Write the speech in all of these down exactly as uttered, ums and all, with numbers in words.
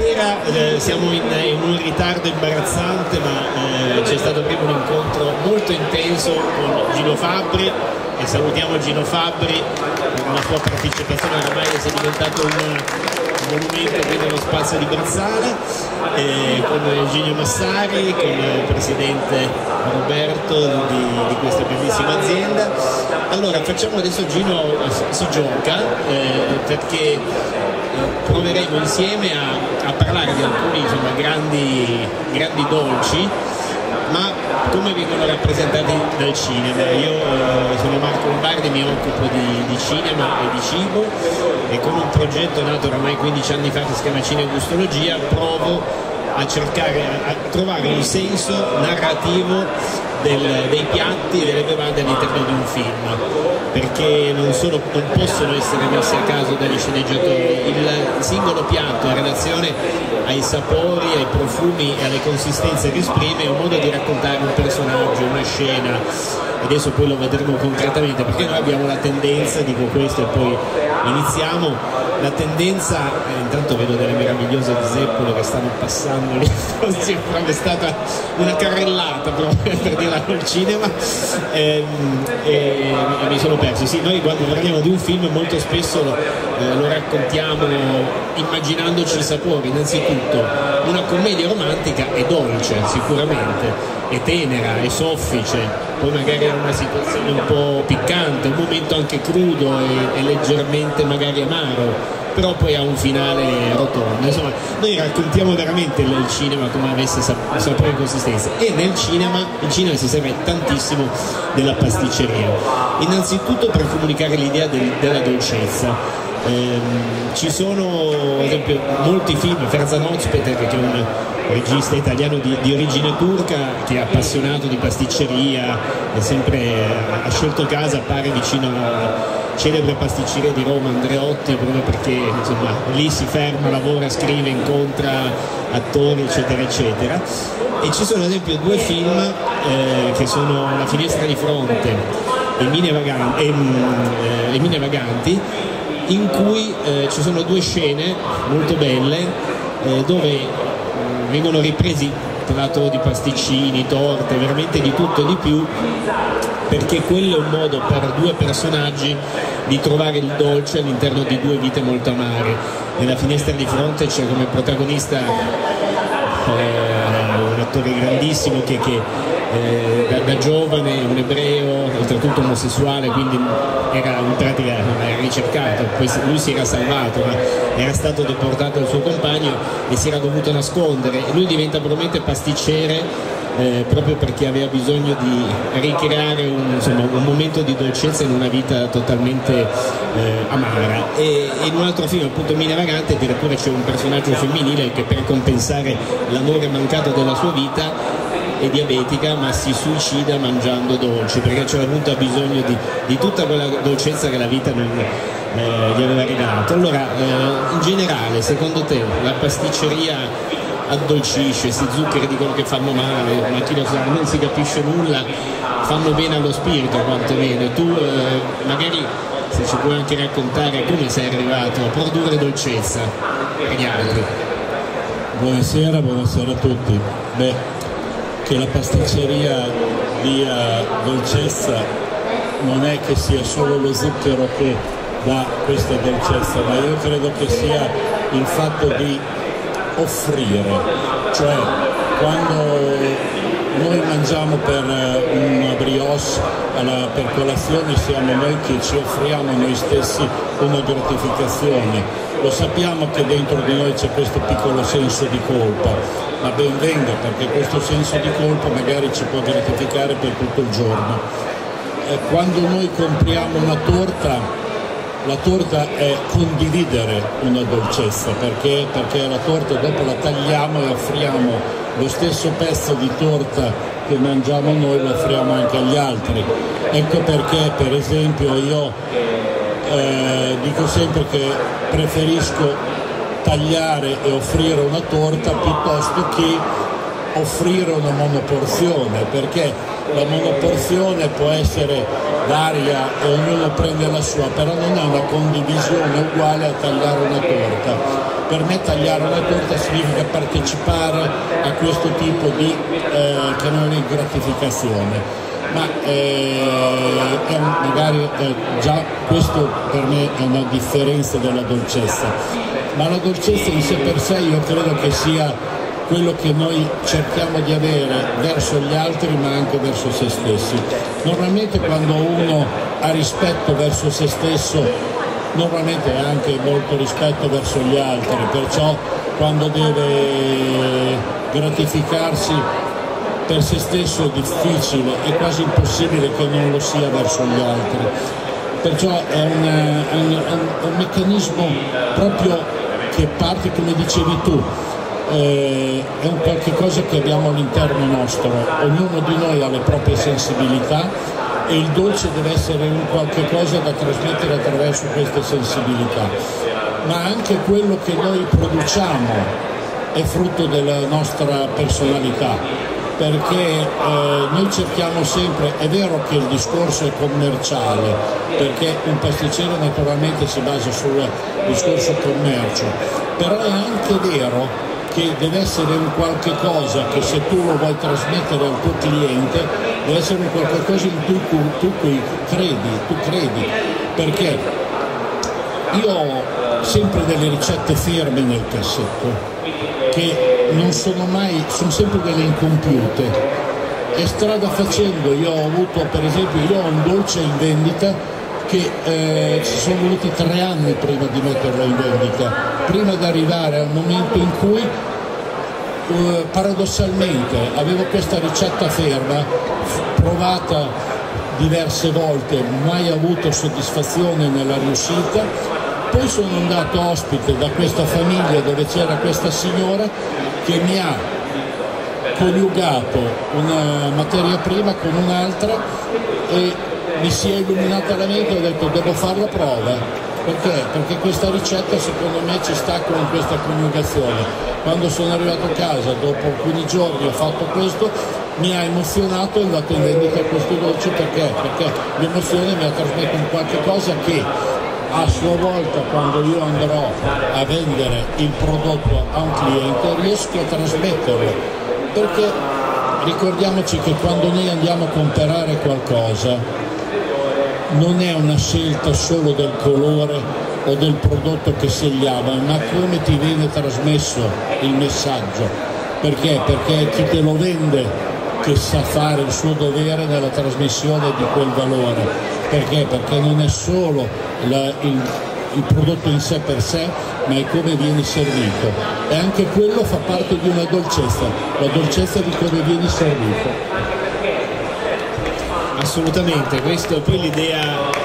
sera eh, siamo in, in un ritardo imbarazzante, ma eh, c'è stato prima un incontro molto intenso con Gino Fabbri, e salutiamo Gino Fabbri per la sua partecipazione, ormai è diventato un monumento qui nello spazio di Brezzana, eh, con Eugenio Massari, con il presidente Roberto di, di questa bellissima azienda. Allora facciamo adesso, Gino si gioca eh, perché proveremo insieme a, a parlare di alcuni insomma, grandi, grandi dolci, ma come vengono rappresentati dal cinema. Io eh, sono Marco Lombardi, mi occupo di, di cinema e di cibo, e con un progetto nato oramai quindici anni fa che si chiama Cinegustologia provo a cercare, a, a trovare un senso narrativo del, dei piatti e delle bevande all'interno di un film, perché non, sono, non possono essere messi a caso dagli sceneggiatori. Il singolo piatto in relazione ai sapori, ai profumi e alle consistenze che esprime è un modo di raccontare un personaggio, una scena. Adesso poi lo vedremo concretamente, perché noi abbiamo la tendenza, dico questo e poi iniziamo, la tendenza, eh, intanto vedo delle meravigliose Zeppole che stanno passando lì, è stata una carrellata proprio per dirla al cinema, e, e, e mi sono perso. Sì, noi quando parliamo di un film molto spesso lo, eh, lo raccontiamo immaginandoci i sapori. Innanzitutto una commedia romantica è dolce sicuramente, è tenera, è soffice, poi magari è una situazione un po' piccante, un momento anche crudo e, e leggermente magari amaro, però poi ha un finale rotondo. Insomma, noi raccontiamo veramente il cinema come avesse sap- sapore e consistenza, e nel cinema, in cinema si serve tantissimo della pasticceria, innanzitutto per comunicare l'idea del, della dolcezza. Ehm, ci sono ad esempio molti film, Ferzan Özpetek, che è un regista italiano di, di origine turca, che è appassionato di pasticceria, è sempre, ha scelto casa, appare vicino alla celebre pasticceria di Roma, Andreotti, proprio perché insomma lì si ferma, lavora, scrive, incontra attori eccetera eccetera. E ci sono ad esempio due film eh, che sono La finestra di fronte e Mine Vaganti, e, eh, Mine Vaganti, in cui eh, ci sono due scene molto belle eh, dove vengono ripresi plateau di pasticcini, torte, veramente di tutto e di più, perché quello è un modo per due personaggi di trovare il dolce all'interno di due vite molto amare. Nella finestra di fronte c'è come protagonista eh, un attore grandissimo che, che eh, da, da giovane, un ebreo, oltretutto omosessuale, quindi era in pratica era ricercato, poi lui si era salvato, ma era stato deportato dal suo compagno e si era dovuto nascondere, e lui diventa probabilmente pasticcere Eh, proprio perché aveva bisogno di ricreare un, insomma, un momento di dolcezza in una vita totalmente eh, amara. E, e in un altro film, appunto Mine Vagante, addirittura c'è un personaggio femminile che per compensare l'amore mancato della sua vita è diabetica, ma si suicida mangiando dolci, perché c'era appunto bisogno di, di tutta quella dolcezza che la vita non eh, gli aveva regalato. Allora, eh, in generale, secondo te la pasticceria addolcisce, questi zuccheri dicono che fanno male, ma chi lo sa, non si capisce nulla, fanno bene allo spirito quantomeno. Tu eh, magari se ci puoi anche raccontare come sei arrivato a produrre dolcezza per gli altri. Buonasera, buonasera a tutti. Beh, che la pasticceria dia dolcezza non è che sia solo lo zucchero che dà questa dolcezza, ma io credo che sia il fatto di offrire, cioè quando noi mangiamo per una brioche alla, per colazione, siamo noi che ci offriamo noi stessi una gratificazione. Lo sappiamo che dentro di noi c'è questo piccolo senso di colpa, ma ben venga, perché questo senso di colpa magari ci può gratificare per tutto il giorno. E quando noi compriamo una torta, la torta è condividere una dolcezza, perché, perché la torta dopo la tagliamo e offriamo lo stesso pezzo di torta che mangiamo noi, lo offriamo anche agli altri. Ecco perché per esempio io eh, dico sempre che preferisco tagliare e offrire una torta piuttosto che offrire una monoporzione, perché la monoporzione può essere varia e ognuno prende la sua, però non è una condivisione uguale a tagliare una torta. per me tagliare una torta significa partecipare a questo tipo di eh, canone di gratificazione. Ma eh, è un, magari eh, già questo per me è una differenza della dolcezza, ma la dolcezza in sé per sé io credo che sia quello che noi cerchiamo di avere verso gli altri ma anche verso se stessi. Normalmente quando uno ha rispetto verso se stesso, normalmente ha anche molto rispetto verso gli altri, perciò quando deve gratificarsi per se stesso è difficile, è quasi impossibile che non lo sia verso gli altri. Perciò è, una, è, un, è un meccanismo proprio che parte, come dicevi tu, eh, è un qualche cosa che abbiamo all'interno nostro. Ognuno di noi ha le proprie sensibilità e il dolce deve essere un qualche cosa da trasmettere attraverso queste sensibilità. Ma anche quello che noi produciamo è frutto della nostra personalità. Perché eh, noi cerchiamo sempre, è vero che il discorso è commerciale, perché un pasticcere naturalmente si basa sul discorso commercio, però è anche vero che deve essere un qualche cosa che se tu lo vuoi trasmettere al tuo cliente deve essere un qualche cosa in cui tu, tu, tu credi, tu credi, perché io ho sempre delle ricette ferme nel cassetto che non sono mai, sono sempre delle incompiute, e strada facendo io ho avuto, per esempio, io ho un dolce in vendita che eh, ci sono voluti tre anni prima di metterlo in vendita, prima di arrivare al momento in cui eh, paradossalmente avevo questa ricetta ferma, provata diverse volte, mai avuto soddisfazione nella riuscita. Poi sono andato ospite da questa famiglia dove c'era questa signora che mi ha coniugato una materia prima con un'altra e mi si è illuminata la mente e ho detto devo fare la prova. Perché? Perché questa ricetta secondo me ci sta con questa coniugazione. Quando sono arrivato a casa dopo alcuni giorni ho fatto questo, mi ha emozionato e è andato in vendita questo dolce. Perché? Perché l'emozione mi ha trasmesso un qualche cosa che a sua volta, quando io andrò a vendere il prodotto a un cliente, riesco a trasmetterlo, perché ricordiamoci che quando noi andiamo a comprare qualcosa non è una scelta solo del colore o del prodotto che scegliamo, ma come ti viene trasmesso il messaggio. Perché? Perché chi te lo vende che sa fare il suo dovere nella trasmissione di quel valore. Perché? Perché non è solo la, il, il prodotto in sé per sé, ma è come viene servito. E anche quello fa parte di una dolcezza, la dolcezza di come viene servito. Assolutamente, questo è poi l'idea.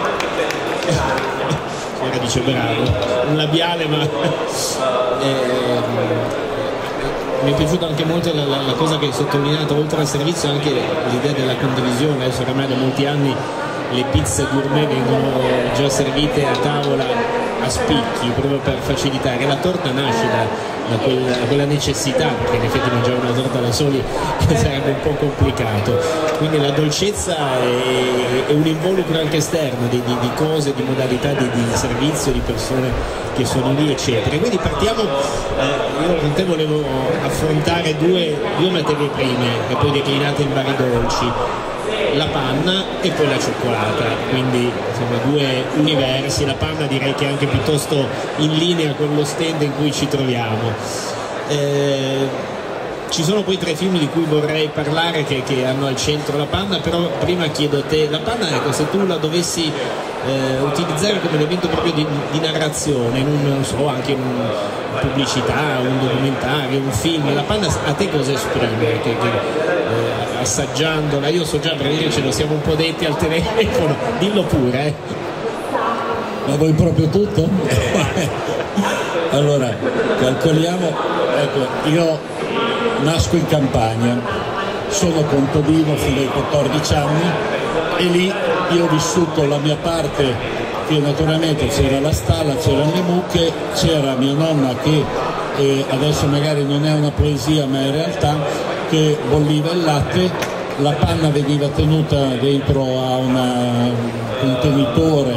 Ora dice bravo, un labiale, ma eh, mi è piaciuta anche molto la, la, la cosa che hai sottolineato, oltre al servizio anche l'idea della condivisione. Adesso ormai da molti anni le pizze gourmet vengono già servite a tavola a spicchi proprio per facilitare. La torta nasce da, da, quel, da quella necessità, perché in effetti mangiare una torta da soli sarebbe un po' complicato, quindi la dolcezza è, è un involucro anche esterno di, di, di cose, di modalità di, di servizio, di persone che sono lì eccetera. Quindi partiamo, eh, io con te volevo affrontare due, due materie prime e poi declinate in vari dolci, la panna e poi la cioccolata, quindi insomma due universi. La panna direi che è anche piuttosto in linea con lo stand in cui ci troviamo. Eh, ci sono poi tre film di cui vorrei parlare che, che hanno al centro la panna, però prima chiedo a te, la panna, ecco, se tu la dovessi eh, utilizzare come elemento proprio di, di narrazione, in un, non so, anche in una pubblicità, un documentario, un film, la panna a te cosa esprime? Che, che, eh, assaggiandola, io so già perché ce lo siamo un po' detti al telefono, dillo pure, eh. Ma vuoi proprio tutto? Allora, calcoliamo, ecco, io nasco in Campania, sono contadino fino ai quattordici anni e lì io ho vissuto la mia parte, che naturalmente c'era la stalla, c'erano le mucche, c'era mia nonna che eh, adesso magari non è una poesia ma è realtà, che bolliva il latte, la panna veniva tenuta dentro a una, un contenitore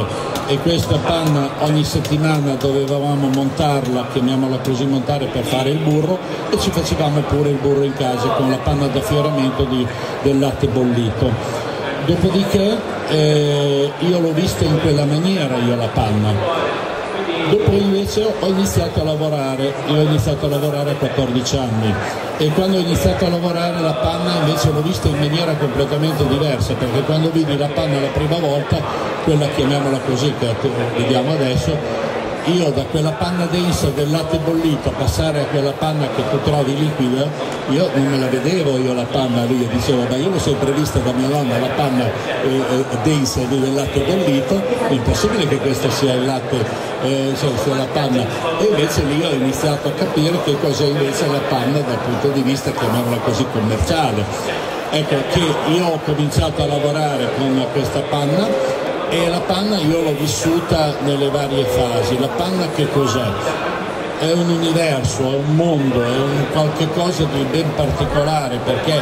e questa panna ogni settimana dovevamo montarla, chiamiamola così, montare per fare il burro, e ci facevamo pure il burro in casa con la panna d'affioramento di, del latte bollito. Dopodiché eh, io l'ho vista in quella maniera, io la panna. Dopo invece ho iniziato a lavorare, io ho iniziato a lavorare a quattordici anni, e quando ho iniziato a lavorare la panna invece l'ho vista in maniera completamente diversa, perché quando vidi la panna la prima volta, quella chiamiamola così che vediamo adesso, io da quella panna densa del latte bollito a passare a quella panna che tu trovi liquida, io non me la vedevo io la panna lì, e dicevo ma io l'ho sempre vista da mia nonna la panna eh, eh, densa del latte bollito, è impossibile che questa sia il latte, eh, cioè sia la panna, e invece lì ho iniziato a capire che cos'è invece la panna dal punto di vista, chiamiamola così, commerciale. Ecco che io ho cominciato a lavorare con questa panna, e la panna io l'ho vissuta nelle varie fasi. La panna che cos'è? È un universo, è un mondo, è un qualche cosa di ben particolare, perché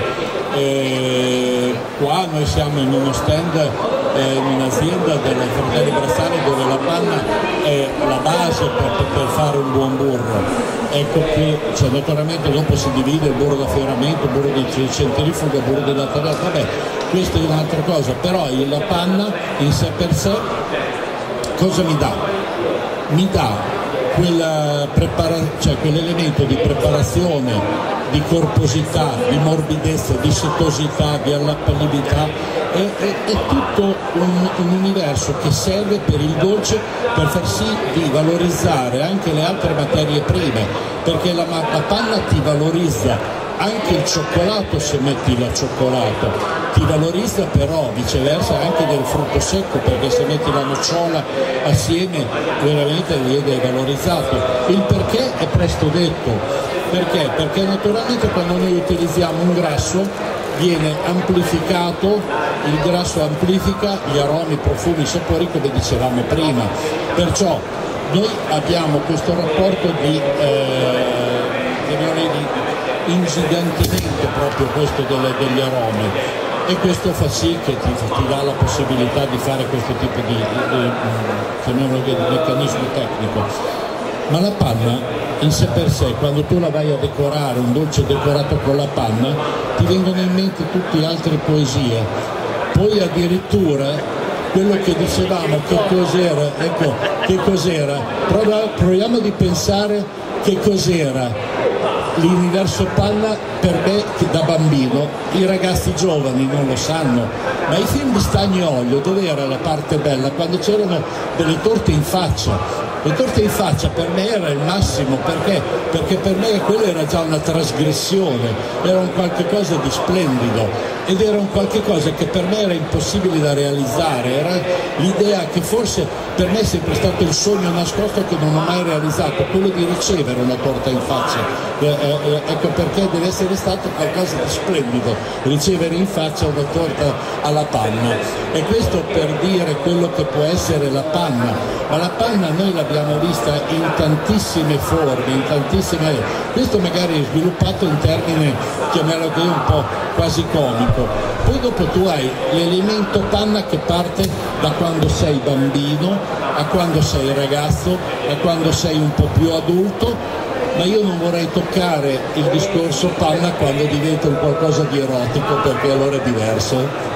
eh, qua noi siamo in uno stand, eh, in un'azienda della Fratelli Brassari, dove la panna è la base per poter fare un buon burro. Ecco che, cioè, naturalmente dopo si divide il burro d'affioramento, il burro di centrifuga, il burro di latte, vabbè, questa è un'altra cosa, però la panna in sé per sé cosa mi dà? Mi dà quella prepara- cioè quell'elemento di preparazione, di corposità, di morbidezza, di setosità, di allappabilità, è, è, è tutto un, un universo che serve per il dolce, per far sì di valorizzare anche le altre materie prime, perché la, la panna ti valorizza anche il cioccolato, se metti il cioccolato, ti valorizza però viceversa anche del frutto secco, perché se metti la nocciola assieme veramente viene valorizzato. Il perché è presto detto, perché? Perché naturalmente quando noi utilizziamo un grasso viene amplificato, il grasso amplifica gli aromi, i profumi, i sapori, come dicevamo prima, perciò noi abbiamo questo rapporto di, eh, di ingigantimento proprio questo delle, degli aromi, e questo fa sì che ti, ti dà la possibilità di fare questo tipo di, di, di, di meccanismo tecnico. Ma la panna in sé per sé, quando tu la vai a decorare, un dolce decorato con la panna, ti vengono in mente tutte altre poesie. Poi addirittura quello che dicevamo, che cos'era, ecco, che cos'era, proviamo di pensare che cos'era l'universo panna per me da bambino. I ragazzi giovani non lo sanno, ma i film di Stagni e Olio, dove era la parte bella? Quando c'erano delle torte in faccia. Le torte in faccia per me era il massimo, perché? Perché per me quello era già una trasgressione, era un qualche cosa di splendido, ed era un qualche cosa che per me era impossibile da realizzare, era l'idea che forse per me è sempre stato il sogno nascosto che non ho mai realizzato, quello di ricevere una torta in faccia. Eh, eh, ecco perché deve essere stato qualcosa di splendido ricevere in faccia una torta alla panna, e questo per dire quello che può essere la panna. Ma la panna noi l'abbiamo vista in tantissime forme, in tantissime, questo magari sviluppato in termini, chiamiamolo così, un po' quasi comico. Poi dopo tu hai l'elemento panna che parte da quando sei bambino a quando sei ragazzo, a quando sei un po' più adulto, ma io non vorrei toccare il discorso panna quando diventa un qualcosa di erotico, perché allora è diverso.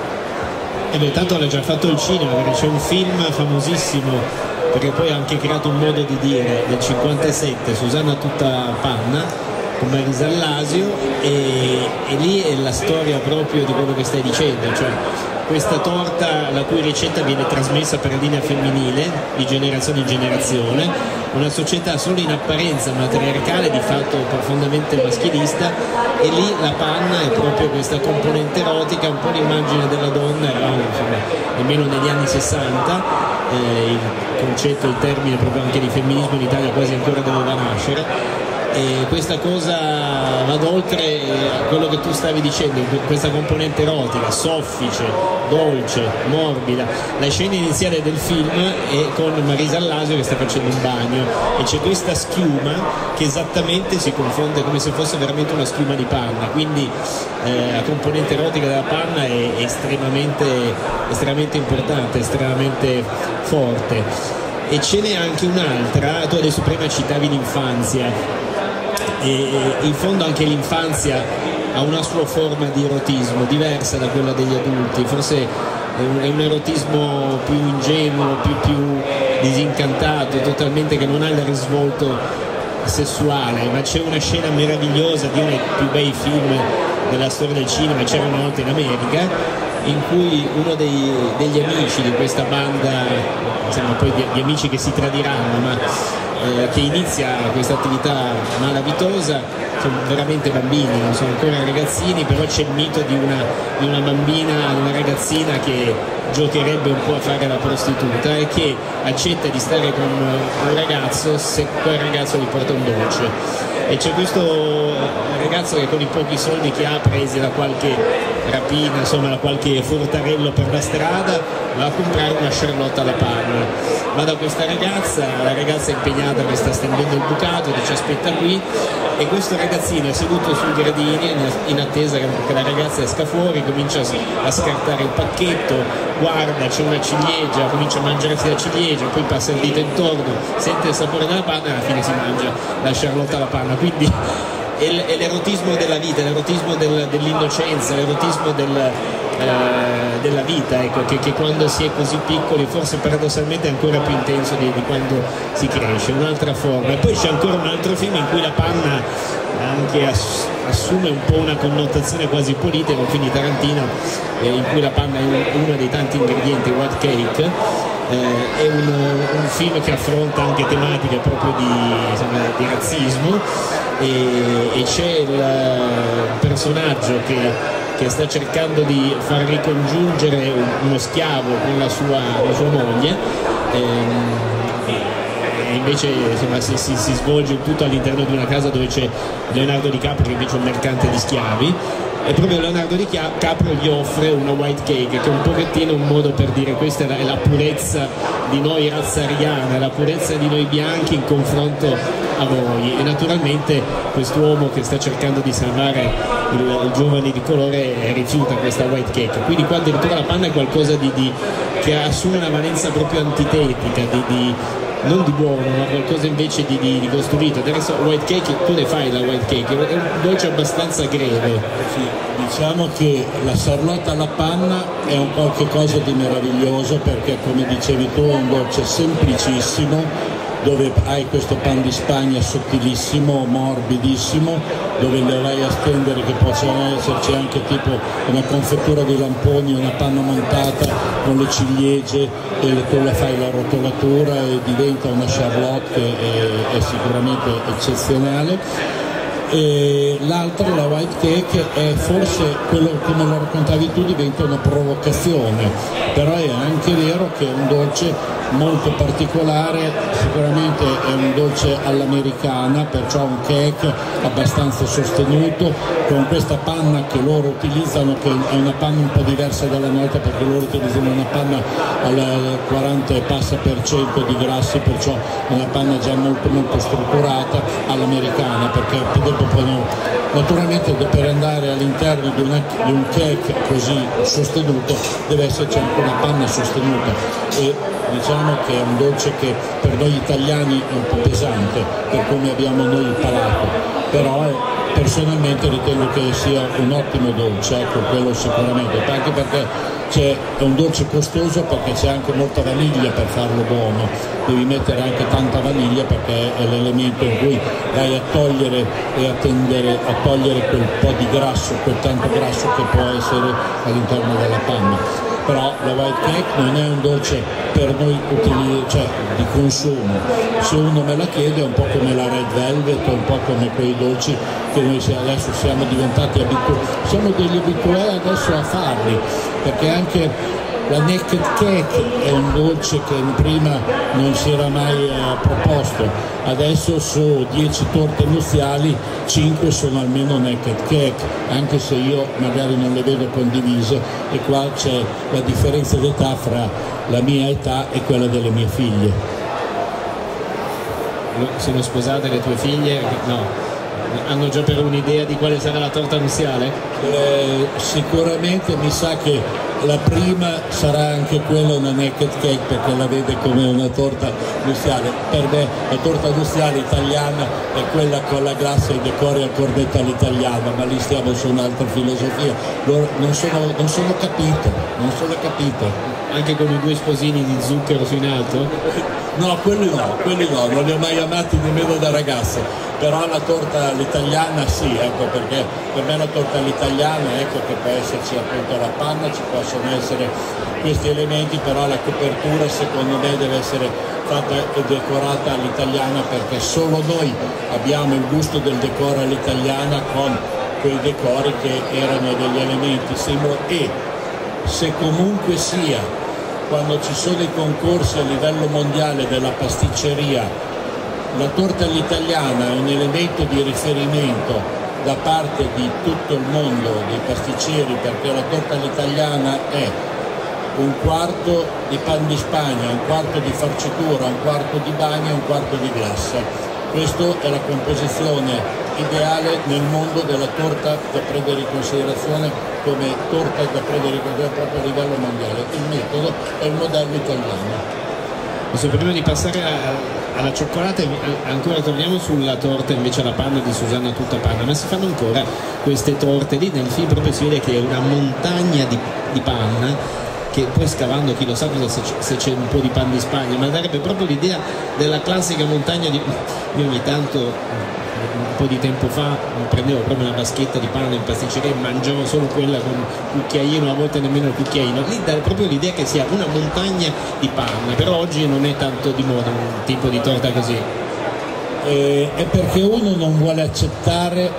E beh, tanto l'ha già fatto il cinema, perché c'è un film famosissimo, perché poi ha anche creato un modo di dire, del cinquantasette, Susanna tutta panna, con Marisa Allasio, e, e lì è la storia proprio di quello che stai dicendo, cioè questa torta la cui ricetta viene trasmessa per linea femminile di generazione in generazione, una società solo in apparenza matriarcale, di fatto profondamente maschilista, e lì la panna è proprio questa componente erotica, un po' l'immagine della donna, insomma, nemmeno negli anni sessanta, eh, il concetto, il termine proprio anche di femminismo in Italia quasi ancora doveva nascere, e questa cosa va oltre a quello che tu stavi dicendo, questa componente erotica, soffice, dolce, morbida. La scena iniziale del film è con Marisa Allasio che sta facendo un bagno e c'è questa schiuma che esattamente si confonde come se fosse veramente una schiuma di panna, quindi eh, la componente erotica della panna è, è estremamente, estremamente importante, estremamente forte. E ce n'è anche un'altra, tu adesso prima citavi l'infanzia, e in fondo anche l'infanzia ha una sua forma di erotismo diversa da quella degli adulti, forse è un, è un erotismo più ingenuo, più, più disincantato, totalmente, che non ha il risvolto sessuale, ma c'è una scena meravigliosa di uno dei più bei film della storia del cinema, C'era una volta in America, in cui uno dei, degli amici di questa banda, insomma poi di, di amici che si tradiranno, ma Eh, che inizia questa attività malavitosa, sono veramente bambini, non sono ancora ragazzini, però c'è il mito di una, di una bambina, una ragazzina che giocherebbe un po' a fare la prostituta e che accetta di stare con un ragazzo se quel ragazzo gli porta un dolce. E c'è questo ragazzo che con i pochi soldi che ha presi da qualche rapina, insomma da qualche furtarello per la strada, va a comprare una Charlotte alla panna. Va da questa ragazza, la ragazza è impegnata che sta stendendo il bucato, che ci aspetta qui, e questo ragazzino è seduto sui gradini in attesa che la ragazza esca fuori, comincia a scartare il pacchetto, guarda, c'è una ciliegia, comincia a mangiarsi la ciliegia, poi passa il dito intorno, sente il sapore della panna e alla fine si mangia la Charlotte alla panna. Quindi è l'erotismo della vita, l'erotismo del, dell'innocenza, l'erotismo del, eh, della vita, ecco, che, che quando si è così piccoli forse paradossalmente è ancora più intenso di, di quando si cresce, un'altra forma. E poi c'è ancora un altro film in cui la panna anche ass- assume un po' una connotazione quasi politica, quindi Tarantino, eh, in cui la panna è uno dei tanti ingredienti, White Cake. Eh, è un, un film che affronta anche tematiche proprio di, insomma, di razzismo, e, e c'è il personaggio che, che sta cercando di far ricongiungere uno schiavo con la sua, la sua moglie, e, e invece insomma, si, si, si svolge tutto all'interno di una casa dove c'è Leonardo DiCaprio che invece è un mercante di schiavi. E proprio Leonardo DiCaprio gli offre una white cake, che è un pochettino un modo per dire questa è la, è la purezza di noi razza ariana, la purezza di noi bianchi in confronto a voi. E naturalmente quest'uomo che sta cercando di salvare il, il giovane di colore rifiuta questa white cake, quindi qua addirittura la panna è qualcosa di, di, che assume una valenza proprio antitetica, di, di non di buono, ma qualcosa invece di, di, di costruito. Adesso white cake, tu ne fai la white cake, è un dolce abbastanza greve. Sì, diciamo che la Charlotte alla panna è un qualche cosa di meraviglioso, perché come dicevi tu è un dolce semplicissimo, dove hai questo pan di Spagna sottilissimo, morbidissimo, dove le vai a stendere che possono esserci anche tipo una confettura di lamponi, una panna montata con le ciliegie, e tu la fai la rotolatura e diventa una Charlotte che è, è sicuramente eccezionale. E l'altra, la white cake, è forse quello come lo raccontavi tu, diventa una provocazione, però è anche vero che è un dolce molto particolare, sicuramente è un dolce all'americana, perciò un cake abbastanza sostenuto, con questa panna che loro utilizzano, che è una panna un po' diversa dalla nostra, perché loro utilizzano una panna al quaranta e passa per cento di grassi, perciò è una panna già molto molto strutturata all'americana, perché naturalmente per andare all'interno di, una, di un cake così sostenuto deve esserci anche una panna sostenuta, e diciamo che è un dolce che per noi italiani è un po' pesante per come abbiamo noi il palato, però è, personalmente ritengo che sia un ottimo dolce, ecco, quello sicuramente, anche perché c'è, è un dolce costoso, perché c'è anche molta vaniglia per farlo buono, devi mettere anche tanta vaniglia perché è l'elemento in cui vai a togliere e a tendere a togliere quel po' di grasso, quel tanto grasso che può essere all'interno della panna. Però la white cake non è un dolce per noi utili, cioè, di consumo, se uno me la chiede è un po' come la red velvet, un po' come quei dolci che noi adesso siamo diventati abituati, siamo degli abituati adesso a farli, perché anche La naked cake è un dolce che prima non si era mai eh, proposto, adesso su dieci torte nuziali cinque sono almeno naked cake, anche se io magari non le vedo condivise, e qua c'è la differenza d'età fra la mia età e quella delle mie figlie. Sono sposate le tue figlie? No. Hanno già per un'idea di quale sarà la torta nuziale? Eh, sicuramente mi sa che la prima sarà anche quella una naked cake, perché la vede come una torta nuziale. Per me la torta nuziale italiana è quella con la glassa e i decori al cornetto all'italiana, ma lì stiamo su un'altra filosofia. Loro non sono, non sono capito, non sono capito. Anche con i due sposini di zucchero su in alto? No, quelli no, quelli no, non li ho mai amati nemmeno da ragazzo, però la torta all'italiana sì, ecco, perché per me la torta all'italiana, ecco che può esserci appunto la panna, ci possono essere questi elementi, però la copertura secondo me deve essere fatta e decorata all'italiana, perché solo noi abbiamo il gusto del decoro all'italiana con quei decori che erano degli elementi simbolo. E se comunque sia, quando ci sono i concorsi a livello mondiale della pasticceria, la torta all'italiana è un elemento di riferimento da parte di tutto il mondo dei pasticceri, perché la torta all'italiana è un quarto di pan di Spagna, un quarto di farcitura, un quarto di bagna e un quarto di glassa. Questa è la composizione ideale nel mondo della torta da prendere in considerazione come torta da prendere in considerazione proprio a livello mondiale. Il metodo è il modello italiano. Adesso, prima di passare a, alla cioccolata, ancora torniamo sulla torta invece alla panna di Susanna tutta panna, ma si fanno ancora queste torte lì? Nel film proprio si vede che è una montagna di, di panna, che poi scavando chi lo sa se, se c'è un po' di pan di Spagna, ma darebbe proprio l'idea della classica montagna di... Io ogni tanto, un po' di tempo fa, prendevo proprio una vaschetta di panna in pasticceria e mangiavo solo quella con un cucchiaino, a volte nemmeno il cucchiaino. Lì dà proprio l'idea che sia una montagna di panna, però oggi non è tanto di moda un tipo di torta così. Eh, è perché uno non vuole accettare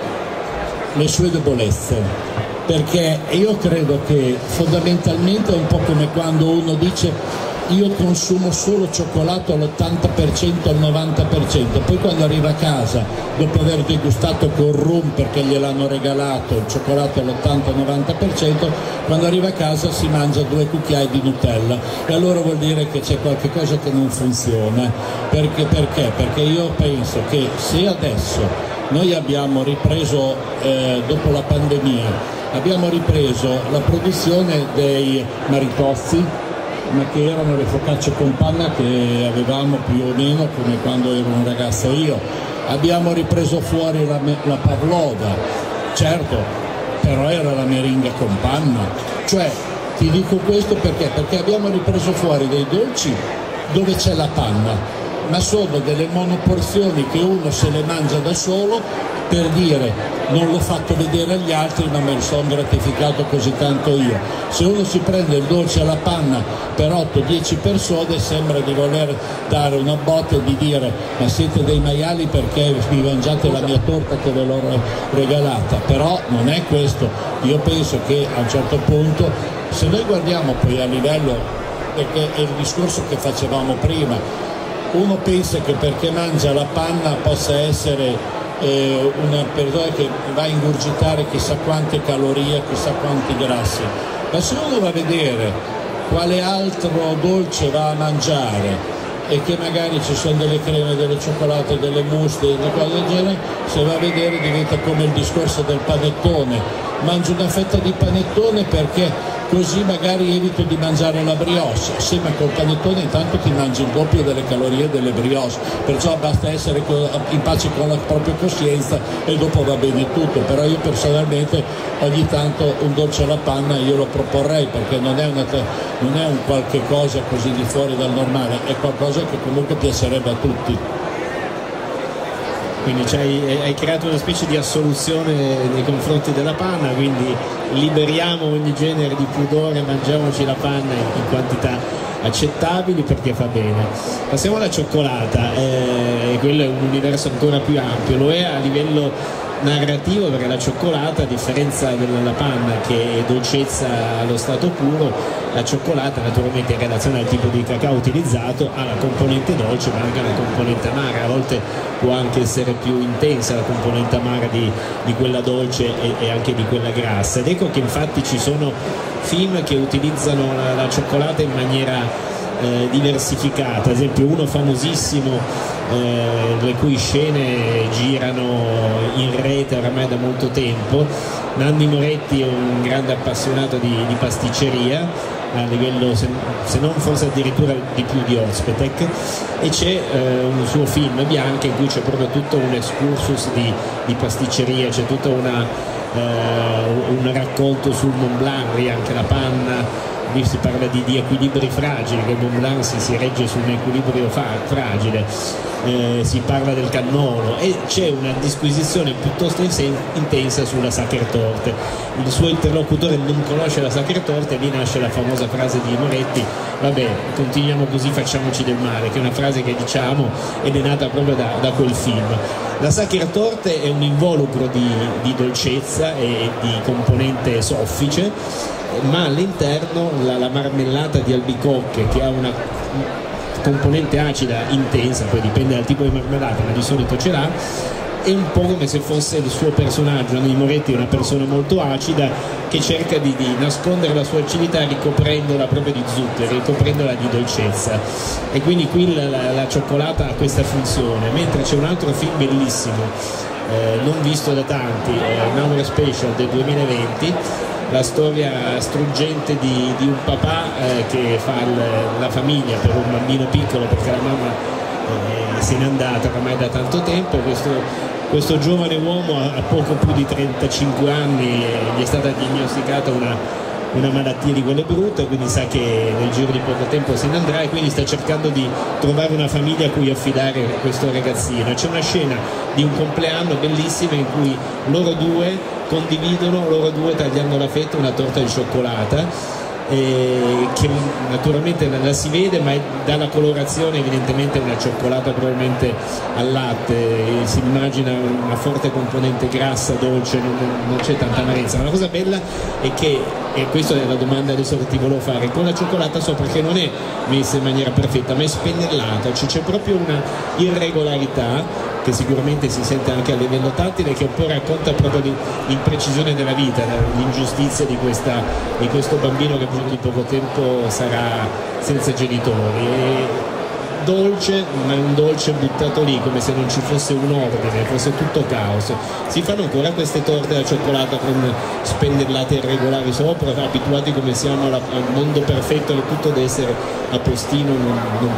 le sue debolezze, perché io credo che fondamentalmente è un po' come quando uno dice io consumo solo cioccolato all'ottanta per cento, al novanta per cento, poi quando arriva a casa dopo aver degustato col rum perché gliel'hanno regalato il cioccolato all'ottanta novanta per cento, quando arriva a casa si mangia due cucchiai di Nutella, e allora vuol dire che c'è qualche cosa che non funziona. Perché? Perché? Perché io penso che se adesso noi abbiamo ripreso eh, dopo la pandemia abbiamo ripreso la produzione dei maritozzi, ma che erano le focacce con panna che avevamo più o meno come quando ero un ragazzo io. Abbiamo ripreso fuori la, la pavlova, certo, però era la meringa con panna. Cioè, ti dico questo perché? Perché abbiamo ripreso fuori dei dolci dove c'è la panna, ma sono delle monoporzioni che uno se le mangia da solo, per dire non l'ho fatto vedere agli altri ma me lo sono gratificato così tanto io. Se uno si prende il dolce alla panna per otto dieci persone sembra di voler dare una botta e di dire ma siete dei maiali perché vi mangiate la mia torta che ve l'ho regalata, però non è questo. Io penso che a un certo punto, se noi guardiamo poi a livello, perché è il discorso che facevamo prima, uno pensa che perché mangia la panna possa essere Eh, una persona che va a ingurgitare chissà quante calorie, chissà quanti grassi, ma se uno va a vedere quale altro dolce va a mangiare e che magari ci sono delle creme, delle cioccolate, delle mousse, delle cose del genere, se va a vedere diventa come il discorso del panettone. Mangio una fetta di panettone perché così magari evito di mangiare la brioche. Sì, ma col panettone intanto ti mangi il doppio delle calorie delle brioche, perciò basta essere in pace con la propria coscienza e dopo va bene tutto. Però io personalmente ogni tanto un dolce alla panna io lo proporrei, perché non è, una, non è un qualche cosa così di fuori dal normale, è qualcosa che comunque piacerebbe a tutti. Quindi hai, hai creato una specie di assoluzione nei confronti della panna, quindi liberiamo ogni genere di pudore, mangiamoci la panna in quantità accettabili perché fa bene. Passiamo alla cioccolata, eh, quello è un universo ancora più ampio, lo è a livello narrativo, perché la cioccolata, a differenza della panna che è dolcezza allo stato puro, la cioccolata naturalmente in relazione al tipo di cacao utilizzato ha la componente dolce ma anche la componente amara, a volte può anche essere più intensa la componente amara di, di quella dolce e, e anche di quella grassa, ed ecco che infatti ci sono film che utilizzano la, la cioccolata in maniera Eh, diversificata, ad esempio uno famosissimo eh, le cui scene girano in rete oramai da molto tempo. Nanni Moretti è un grande appassionato di, di pasticceria a livello, se, se non forse addirittura di più di Ospetec, e c'è eh, un suo film Bianca in cui c'è proprio tutto un excursus di, di pasticceria, c'è tutto una, eh, un racconto sul Mont Blanc, lì anche la panna. Lì si parla di, di equilibri fragili, che il Mont Blanc si, si regge su un equilibrio fa, fragile, eh, si parla del cannolo e c'è una disquisizione piuttosto intensa sulla Sachertorte. Il suo interlocutore non conosce la Sachertorte e lì nasce la famosa frase di Moretti: vabbè, continuiamo così, facciamoci del male, che è una frase che diciamo ed è nata proprio da, da quel film. La Sachertorte è un involucro di, di dolcezza e di componente soffice, ma all'interno la, la marmellata di albicocche, che ha una componente acida intensa, poi dipende dal tipo di marmellata, ma di solito ce l'ha, è un po' come se fosse il suo personaggio. Nanni Moretti è una persona molto acida che cerca di, di nascondere la sua acidità ricoprendola proprio di zucchero, ricoprendola di dolcezza, e quindi qui la, la, la cioccolata ha questa funzione. Mentre c'è un altro film bellissimo, eh, non visto da tanti, eh, Now Special del duemilaventi, la storia struggente di, di un papà eh, che fa il, la famiglia per un bambino piccolo, perché la mamma eh, se n'è andata ormai da tanto tempo. Questo, questo giovane uomo a, a poco più di trentacinque anni eh, gli è stata diagnosticata una, una malattia di quelle brutte, quindi sa che nel giro di poco tempo se ne andrà, e quindi sta cercando di trovare una famiglia a cui affidare questo ragazzino. C'è una scena di un compleanno bellissima in cui loro due condividono, loro due tagliando la fetta, una torta di cioccolata, eh, che naturalmente la, la si vede, ma è, dalla colorazione evidentemente una cioccolata probabilmente al latte, eh, si immagina una forte componente grassa, dolce, non, non c'è tanta amarezza. Ma la cosa bella è che, e questa è la domanda adesso che ti volevo fare, con la cioccolata sopra, che non è messa in maniera perfetta ma è spennellata, cioè c'è proprio una irregolarità che sicuramente si sente anche a livello tattile, che un po' racconta proprio l'imprecisione della vita, l'ingiustizia di, questa, di questo bambino che di poco tempo sarà senza genitori. E dolce, ma è un dolce buttato lì come se non ci fosse un ordine, fosse tutto caos. Si fanno ancora queste torte alla cioccolata con spennellate irregolari sopra, abituati come siamo alla, al mondo perfetto, che tutto deve essere a postino, non, non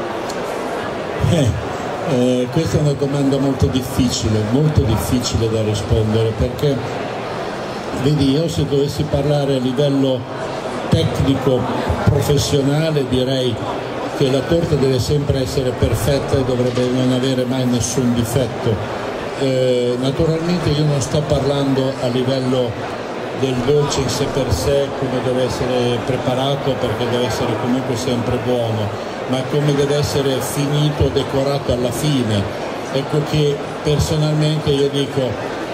più. Eh. Eh, questa è una domanda molto difficile, molto difficile da rispondere, perché vedi, io se dovessi parlare a livello tecnico, professionale, direi che la torta deve sempre essere perfetta e dovrebbe non avere mai nessun difetto. Eh, naturalmente io non sto parlando a livello del dolce in sé per sé, come deve essere preparato, perché deve essere comunque sempre buono, ma come deve essere finito, decorato alla fine. Ecco che personalmente io dico,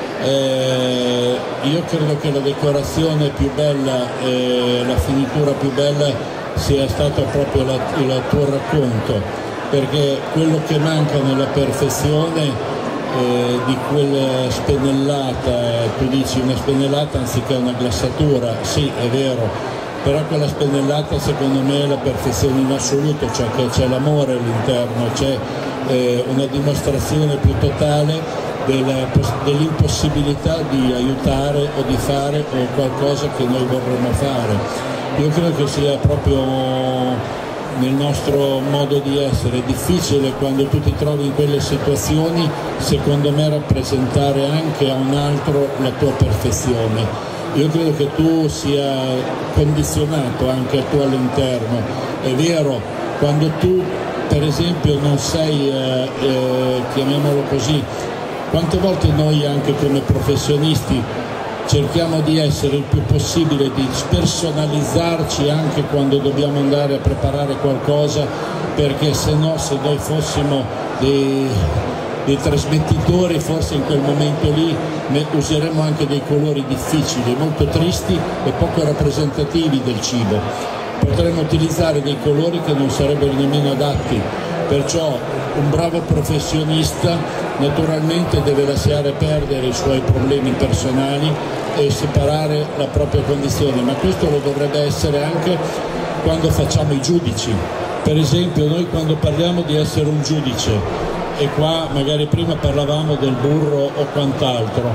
eh, io credo che la decorazione più bella e la finitura più bella sia stata proprio la, il tuo racconto, perché quello che manca nella perfezione eh, di quella spennellata, tu dici una spennellata anziché una glassatura, sì è vero, però quella spennellata secondo me è la perfezione in assoluto, cioè che c'è l'amore all'interno, c'è eh, una dimostrazione più totale dell'impossibilità di aiutare o di fare o qualcosa che noi vorremmo fare. Io credo che sia proprio nel nostro modo di essere difficile, quando tu ti trovi in quelle situazioni, secondo me rappresentare anche a un altro la tua perfezione. Io credo che tu sia condizionato anche al tuo all'interno. È vero, quando tu per esempio non sei, eh, eh, chiamiamolo così, quante volte noi anche come professionisti cerchiamo di essere il più possibile, di spersonalizzarci anche quando dobbiamo andare a preparare qualcosa, perché se no, se noi fossimo dei, dei trasmettitori, forse in quel momento lì ne useremo anche dei colori difficili, molto tristi e poco rappresentativi del cibo. Potremmo utilizzare dei colori che non sarebbero nemmeno adatti, perciò un bravo professionista naturalmente deve lasciare perdere i suoi problemi personali e separare la propria condizione, ma questo lo dovrebbe essere anche quando facciamo i giudici. Per esempio, noi quando parliamo di essere un giudice, e qua magari prima parlavamo del burro o quant'altro,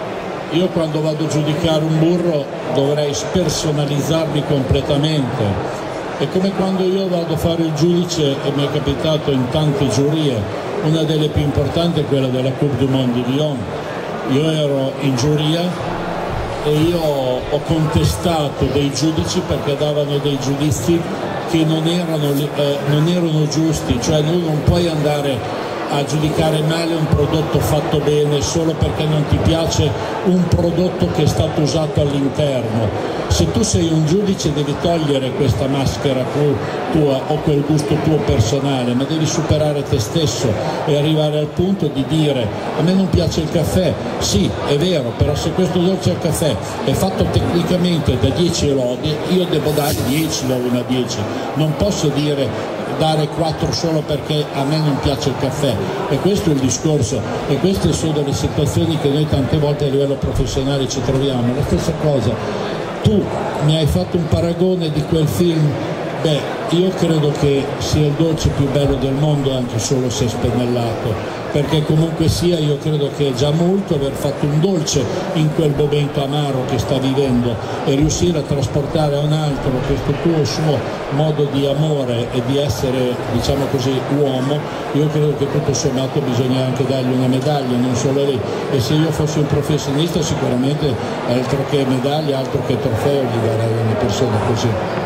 io quando vado a giudicare un burro dovrei spersonalizzarmi completamente. È come quando io vado a fare il giudice, e mi è capitato in tante giurie, una delle più importanti è quella della Coupe du Monde di Lyon. Io ero in giuria e io ho contestato dei giudici perché davano dei giudizi che non erano, eh, non erano giusti, cioè tu non puoi andare a giudicare male un prodotto fatto bene solo perché non ti piace un prodotto che è stato usato all'interno. Se tu sei un giudice devi togliere questa maschera tua o quel gusto tuo personale, ma devi superare te stesso e arrivare al punto di dire: a me non piace il caffè, sì è vero, però se questo dolce al caffè è fatto tecnicamente da dieci lodi, io devo dare dieci da uno a dieci, non posso dire dare quattro solo perché a me non piace il caffè. E questo è il discorso, e queste sono le situazioni che noi tante volte a livello professionale ci troviamo. La stessa cosa, tu mi hai fatto un paragone di quel film, beh, io credo che sia il dolce più bello del mondo anche solo se spennellato, perché comunque sia io credo che è già molto aver fatto un dolce in quel momento amaro che sta vivendo e riuscire a trasportare a un altro questo tuo suo modo di amore e di essere, diciamo così, uomo. Io credo che tutto sommato bisogna anche dargli una medaglia, non solo lì, e se io fossi un professionista sicuramente altro che medaglia, altro che trofeo gli darei a una persona così.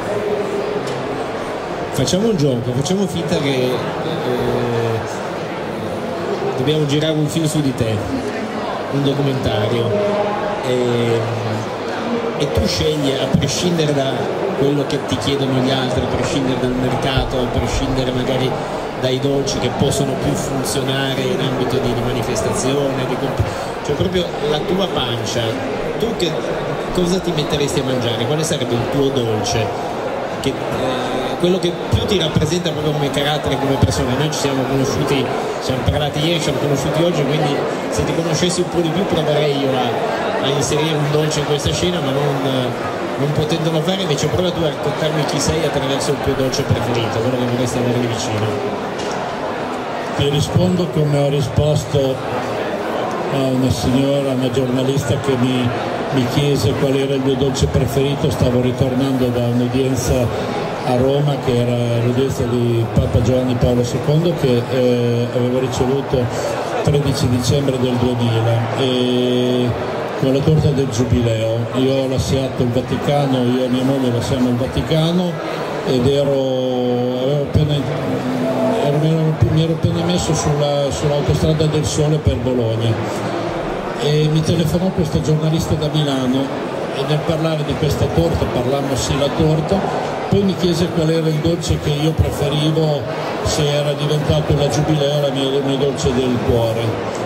Facciamo un gioco, facciamo finta che eh, dobbiamo girare un film su di te, un documentario, e, e tu scegli, a prescindere da quello che ti chiedono gli altri, a prescindere dal mercato, a prescindere magari dai dolci che possono più funzionare in ambito di, di manifestazione, di comp- cioè proprio la tua pancia, tu che cosa ti metteresti a mangiare? Quale sarebbe il tuo dolce? Che, eh, quello che più ti rappresenta proprio come carattere, come persona. Noi ci siamo conosciuti, ci siamo parlati ieri, ci siamo conosciuti oggi, quindi se ti conoscessi un po' di più proverei io a, a inserire un dolce in questa scena, ma non, non potendolo fare. Invece prova tu a raccontarmi chi sei attraverso il tuo dolce preferito, quello che vorresti avere lì vicino. Ti rispondo come ho risposto a una signora, una giornalista che mi mi chiese qual era il mio dolce preferito. Stavo ritornando da un'udienza a Roma che era l'udienza di Papa Giovanni Paolo secondo, che eh, avevo ricevuto il tredici dicembre del duemila, e con la torta del Giubileo. Io ho lasciato il Vaticano, io e mia moglie lasciamo il Vaticano ed ero, avevo appena, ero, mi ero appena messo sulla, sull'autostrada del Sole per Bologna. E mi telefonò questa giornalista da Milano e nel parlare di questa torta, parlammo sì la torta, poi mi chiese qual era il dolce che io preferivo, se era diventato la Giubileo la mia, il mio dolce del cuore.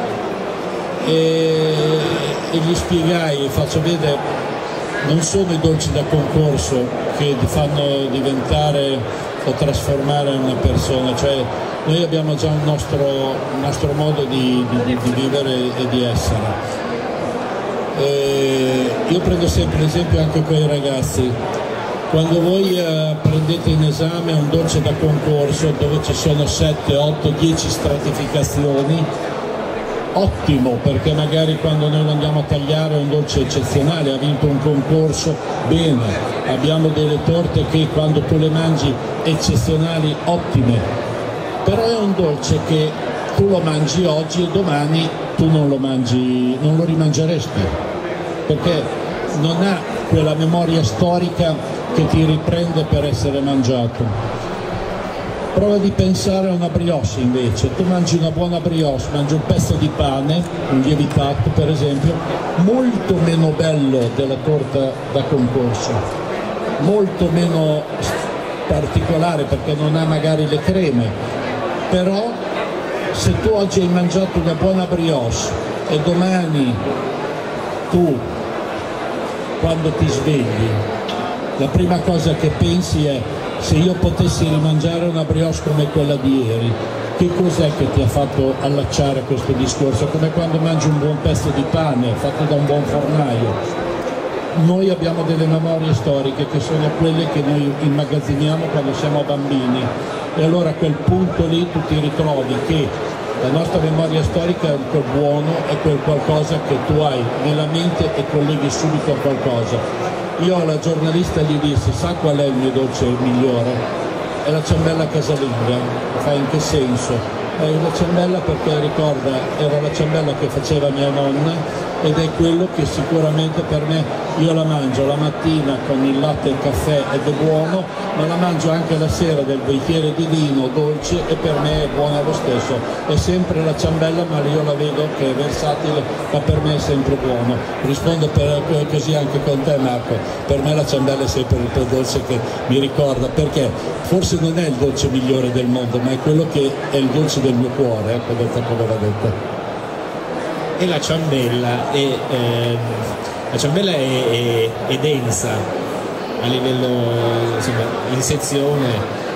E, e gli spiegai, faccio vedere, non sono i dolci da concorso che ti fanno diventare o trasformare una persona, cioè noi abbiamo già un nostro, un nostro modo di, di, di vivere e di essere. E io prendo sempre l'esempio anche con i ragazzi. Quando voi eh, prendete in esame un dolce da concorso dove ci sono sette, otto, dieci stratificazioni, ottimo, perché magari quando noi lo andiamo a tagliare è un dolce eccezionale, ha vinto un concorso, bene, abbiamo delle torte che quando tu le mangi eccezionali, ottime. Però è un dolce che tu lo mangi oggi e domani tu non lo mangi, non lo rimangeresti, perché non ha quella memoria storica che ti riprende per essere mangiato. Prova di pensare a una brioche invece, tu mangi una buona brioche, mangi un pezzo di pane, un lievitato per esempio, molto meno bello della torta da concorso, molto meno particolare perché non ha magari le creme, però se tu oggi hai mangiato una buona brioche e domani tu, quando ti svegli, la prima cosa che pensi è: se io potessi rimangiare una brioche come quella di ieri, che cos'è che ti ha fatto allacciare questo discorso? È come quando mangi un buon pezzo di pane fatto da un buon fornaio. Noi abbiamo delle memorie storiche che sono quelle che noi immagazziniamo quando siamo bambini, e allora a quel punto lì tu ti ritrovi che la nostra memoria storica è quel buono, è quel qualcosa che tu hai nella mente e colleghi subito a qualcosa. Io alla giornalista gli dissi: sa qual è il mio dolce migliore? È la ciambella casalinga. Fa: in che senso? È la ciambella perché ricorda, era la ciambella che faceva mia nonna, ed è quello che sicuramente per me, io la mangio la mattina con il latte e il caffè ed è buono, ma la mangio anche la sera del bicchiere di vino dolce e per me è buona lo stesso. È sempre la ciambella, ma io la vedo che è versatile, ma per me è sempre buono. Rispondo per, così anche con te, Marco. Per me la ciambella è sempre il dolce che mi ricorda, perché forse non è il dolce migliore del mondo, ma è quello che è il dolce del mio cuore, ecco, detto come l'ha detto. E la ciambella è, ehm, la ciambella è, è, è densa a livello, insomma, in sezione,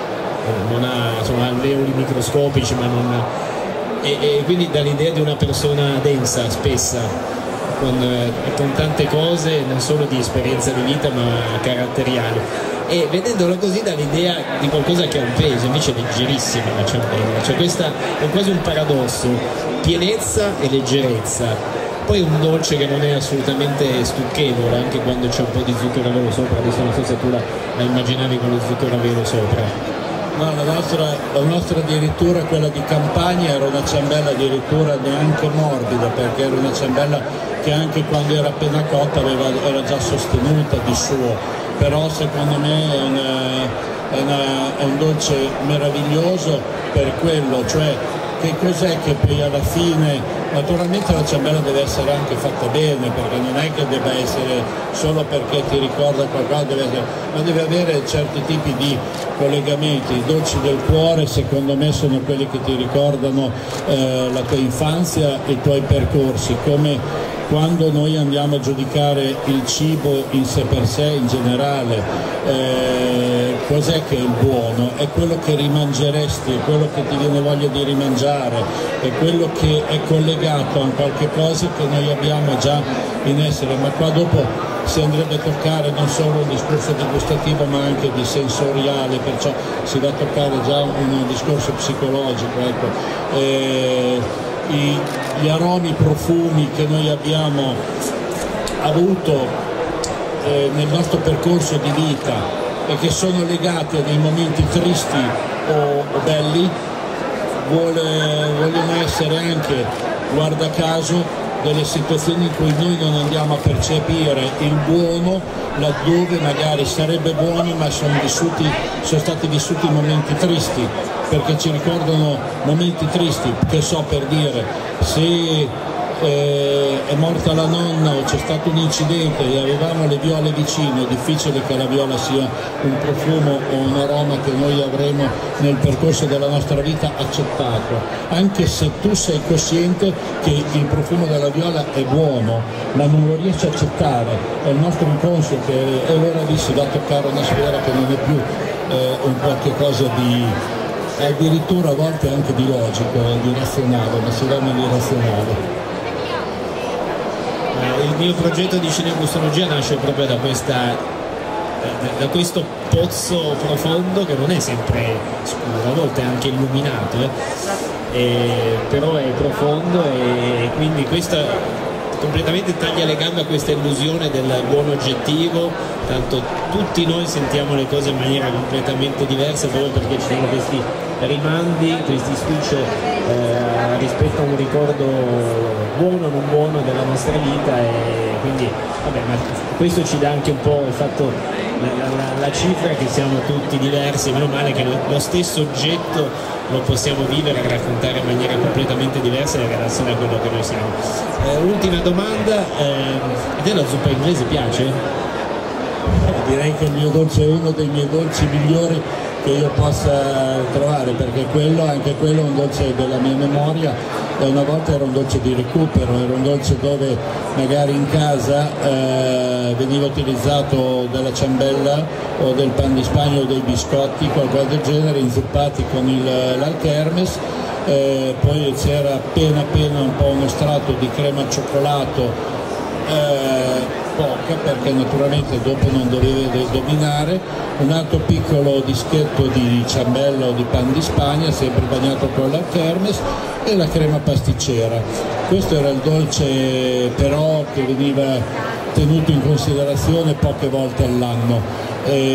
non ha, insomma, alveoli microscopici, ma non ha, e, e quindi dà l'idea di una persona densa, spessa, con, con tante cose, non solo di esperienza di vita ma caratteriali, e vedendolo così dà l'idea di qualcosa che ha un peso, invece è leggerissima la ciambella, cioè questa è quasi un paradosso: pienezza e leggerezza. Poi un dolce che non è assolutamente stucchevole, anche quando c'è un po' di zucchero a velo sopra. Adesso non so se tu la, la immaginavi con lo zucchero a velo sopra. No, la nostra, la nostra addirittura, quella di Campania, era una ciambella addirittura neanche morbida, perché era una ciambella che anche quando era appena cotta aveva, era già sostenuta di suo, però secondo me è, una, è, una, è un dolce meraviglioso per quello, cioè che cos'è che poi alla fine, naturalmente la ciambella deve essere anche fatta bene, perché non è che debba essere solo perché ti ricorda qualcosa, deve essere, ma deve avere certi tipi di collegamenti. I dolci del cuore secondo me sono quelli che ti ricordano eh, la tua infanzia e i tuoi percorsi, come quando noi andiamo a giudicare il cibo in sé per sé, in generale, eh, cos'è che è il buono? È quello che rimangeresti, è quello che ti viene voglia di rimangiare, è quello che è collegato a qualche cosa che noi abbiamo già in essere, ma qua dopo si andrebbe a toccare non solo un discorso di gustativo ma anche di sensoriale, perciò si va a toccare già un discorso psicologico, ecco. Eh, i, gli aromi, i profumi che noi abbiamo avuto eh, nel nostro percorso di vita e che sono legati a dei momenti tristi o, o belli, vuole, vogliono essere anche, guarda caso, delle situazioni in cui noi non andiamo a percepire il buono laddove magari sarebbe buono, ma sono, vissuti, sono stati vissuti momenti tristi, perché ci ricordano momenti tristi, che so, per dire, se eh, è morta la nonna o c'è stato un incidente e avevamo le viole vicino, è difficile che la viola sia un profumo o un aroma che noi avremo nel percorso della nostra vita accettato, anche se tu sei cosciente che il profumo della viola è buono, ma non lo riesci a accettare, è il nostro inconscio che, e allora lì si va a toccare una sfera che non è più eh, un qualche cosa di addirittura a volte anche di logico, di razionale, ma si va nell'irrazionale. Il mio progetto di cinegustologia nasce proprio da, questa, da questo pozzo profondo che non è sempre scuro, a volte è anche illuminato, eh? E, però è profondo, e quindi questo completamente taglia le gambe a questa illusione del buono oggettivo, tanto tutti noi sentiamo le cose in maniera completamente diversa proprio perché ci sono questi rimandi, questi switch eh, rispetto a un ricordo buono o non buono della nostra vita, e quindi vabbè, ma questo ci dà anche un po' il fatto, la, la, la cifra che siamo tutti diversi, meno male che lo, lo stesso oggetto lo possiamo vivere e raccontare in maniera completamente diversa in relazione a quello che noi siamo. Eh, ultima domanda, eh, a te la zuppa inglese piace? Eh, direi che il mio dolce è uno dei miei dolci migliori che io possa trovare, perché quello, anche quello è un dolce della mia memoria, e una volta era un dolce di recupero, era un dolce dove magari in casa eh, veniva utilizzato della ciambella o del pan di Spagna o dei biscotti, qualcosa del genere, inzuppati con il l'alchermes, eh, poi c'era appena appena un po' uno strato di crema al cioccolato, eh, poca, perché naturalmente dopo non doveva dominare, un altro piccolo dischetto di ciambella o di pan di Spagna sempre bagnato con l'alchermes e la crema pasticcera. Questo era il dolce però che veniva tenuto in considerazione poche volte all'anno,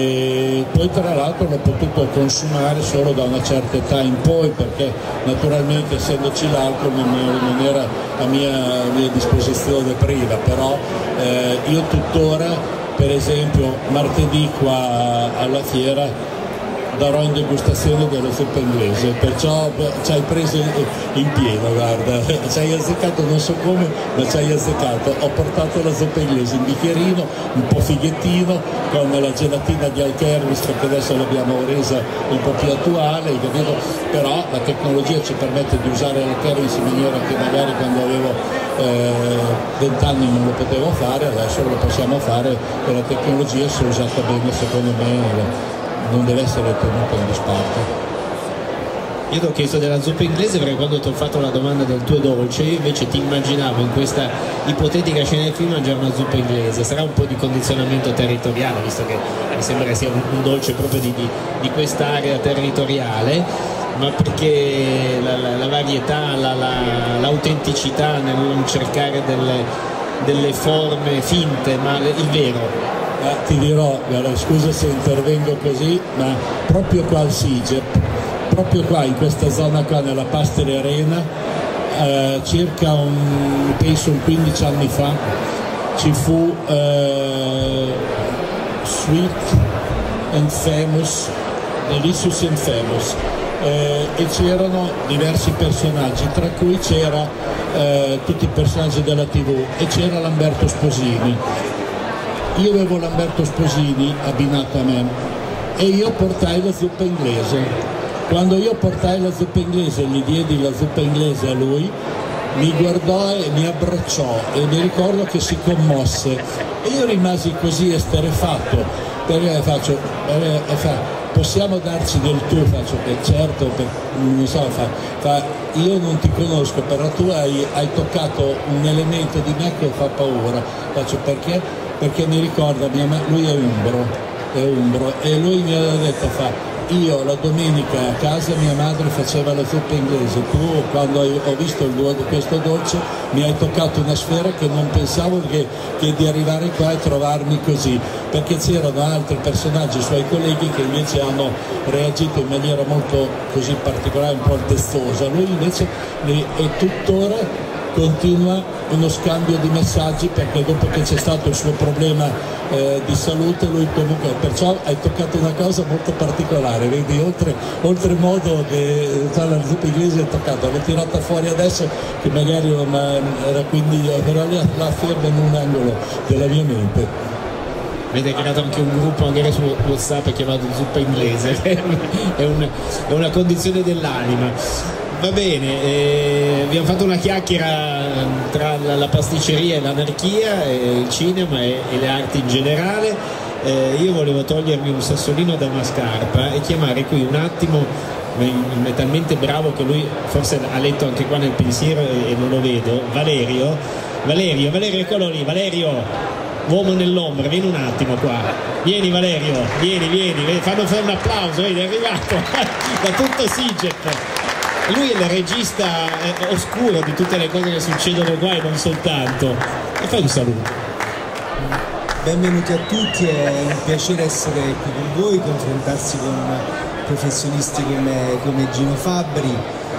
e poi tra l'altro l'ho potuto consumare solo da una certa età in poi, perché naturalmente essendoci l'alcol non era a mia, a mia disposizione prima, però eh, io tuttora, per esempio martedì qua alla fiera darò in degustazione della zuppa inglese, perciò ci hai preso in pieno, guarda, ci hai azzeccato, non so come, ma ci hai azzeccato. Ho portato la zuppa inglese in bicchierino, un po' fighettino, con la gelatina di alchermes, perché adesso l'abbiamo resa un po' più attuale, capito? Però la tecnologia ci permette di usare l'alchermes in maniera che magari quando avevo vent'anni eh, non lo potevo fare, adesso lo possiamo fare, e la tecnologia, se usata bene, secondo me non deve essere tenuta in disparte. Io ti ho chiesto della zuppa inglese perché quando ti ho fatto la domanda del tuo dolce, io invece ti immaginavo in questa ipotetica scena del film mangiare una zuppa inglese. Sarà un po' di condizionamento territoriale, visto che mi sembra che sia un, un dolce proprio di, di, di quest'area territoriale, ma perché la, la, la varietà, la, la, l'autenticità nel non cercare delle, delle forme finte, ma il vero. Eh, ti dirò, guarda, scusa se intervengo così, ma proprio qua al Sige, proprio qua in questa zona qua nella Pasteri Arena, eh, circa un, penso un quindici anni fa, ci fu eh, Sweet and Famous, Delicious and Famous, eh, e c'erano diversi personaggi, tra cui c'era eh, tutti i personaggi della tivù, e c'era Lamberto Sposini. Io avevo Lamberto Sposini abbinato a me e io portai la zuppa inglese. Quando io portai la zuppa inglese e gli diedi la zuppa inglese a lui, mi guardò e mi abbracciò, e mi ricordo che si commosse, e io rimasi così esterrefatto, perché faccio, eh, fa, possiamo darci del tu? Faccio che certo, per, non so, fa, fa, io non ti conosco, però tu hai, hai toccato un elemento di me che fa paura. Faccio perché? Perché mi ricorda, mia ma- lui è umbro, è umbro, e lui mi aveva detto, fa, io la domenica a casa mia madre faceva la zuppa inglese, tu quando ho visto il, questo dolce mi hai toccato una sfera che non pensavo che, che di arrivare qua e trovarmi così, perché c'erano altri personaggi, suoi colleghi, che invece hanno reagito in maniera molto così particolare, un po' altestosa. Lui invece è tuttora continua uno scambio di messaggi, perché dopo che c'è stato il suo problema eh, di salute, lui comunque, perciò hai toccato una cosa molto particolare, vedi, oltre, oltre modo che già la zuppa inglese è toccata, l'ho tirata fuori adesso che magari non era, quindi però la ferma in un angolo della mia mente. Avete creato anche un gruppo magari su WhatsApp chiamato zuppa inglese, è, un, è una condizione dell'anima. Va bene, eh, abbiamo fatto una chiacchiera tra la, la pasticceria e l'anarchia, e il cinema e, e le arti in generale. Eh, io volevo togliermi un sassolino da una scarpa e chiamare qui un attimo, è talmente bravo che lui forse ha letto anche qua nel pensiero e, e non lo vedo, Valerio, Valerio, Valerio, eccolo lì, Valerio, uomo nell'ombra, vieni un attimo qua, vieni Valerio, vieni, vieni, vieni. Fanno fare un applauso, vedi, è arrivato da tutto Siget. Lui è il regista eh, oscuro di tutte le cose che succedono qua e non soltanto. E fai un saluto. Benvenuti a tutti, è un piacere essere qui con voi, confrontarsi con professionisti come, come Gino Fabbri,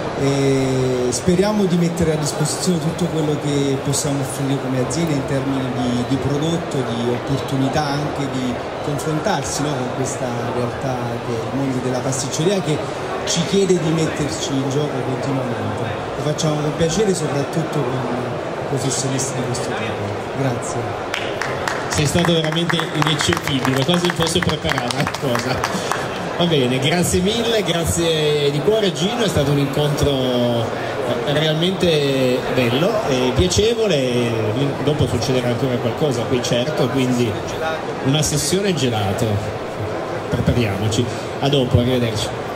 e speriamo di mettere a disposizione tutto quello che possiamo offrire come azienda in termini di, di prodotto, di opportunità, anche di confrontarsi, no, con questa realtà del mondo della pasticceria che ci chiede di metterci in gioco continuamente. Lo facciamo con piacere, soprattutto con professionisti di questo tipo. Grazie. Sei stato veramente ineccepibile, quasi fosse preparata la cosa. Va bene, grazie mille, grazie di cuore Gino, è stato un incontro realmente bello e piacevole, e dopo succederà ancora qualcosa qui certo, quindi una sessione gelato, prepariamoci. A dopo, arrivederci.